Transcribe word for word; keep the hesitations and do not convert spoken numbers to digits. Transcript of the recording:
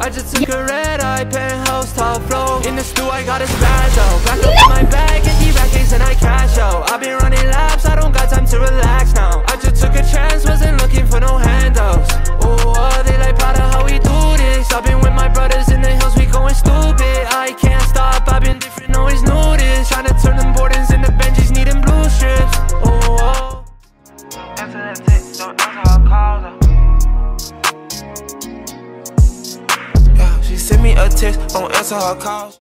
I just took a red eye, penthouse, top flow. In the stew, I got a smash out. Back up in my bag, empty rackets and I cash out. I've been running laps, I don't got time to relax now. I just took a chance, wasn't looking for no handouts. Oh, uh, they like proud of how we do this. I've been with my brothers in the hills, we going stupid. I can't stop, I've been different, always knew this. Trying to turn them Bordens into Benjis, needing blue strips. Oh, oh. Answer that text, don't answer her calls. Yeah, she sent me a text, don't answer her calls.